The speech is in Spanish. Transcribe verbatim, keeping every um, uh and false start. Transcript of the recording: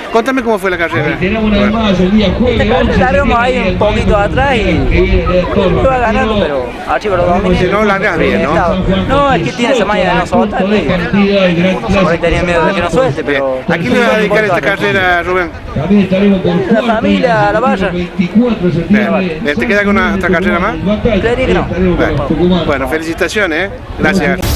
Contame cómo fue la carrera. Bueno. Esta carrera largamos ahí un poquito atrás y iba ganando, pero así por los dominios. Si no largas bien, ¿no? No, es que tiene esa malla de no soltar. Por ahí tenía miedo de que no suelte, pero... ¿A quién le va a dedicar esta carrera, Rubén? La familia, a la valla. ¿Te queda con una otra carrera más? Creería que no. Bueno, bueno, felicitaciones, ¿eh? Gracias.